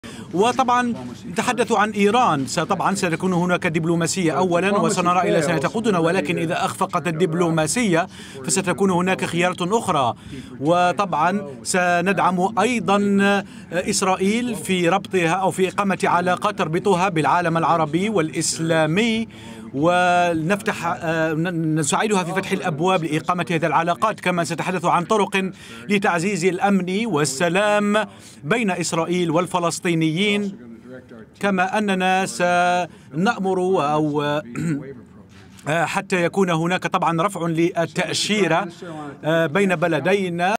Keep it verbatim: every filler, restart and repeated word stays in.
وطبعا تحدثوا عن إيران. طبعا ستكون هناك دبلوماسية أولا وسنرى إلى سنة تقودنا، ولكن إذا أخفقت الدبلوماسية فستكون هناك خيارات أخرى. وطبعا سندعم أيضا إسرائيل في ربطها أو في إقامة علاقات تربطها بالعالم العربي والإسلامي، ونفتح نساعدها في فتح الأبواب لإقامة هذه العلاقات. كما سنتحدث عن طرق لتعزيز الأمن والسلام بين إسرائيل والفلسطينيين، كما أننا سنأمر أو حتى يكون هناك طبعا رفع للتأشيرة بين بلدينا.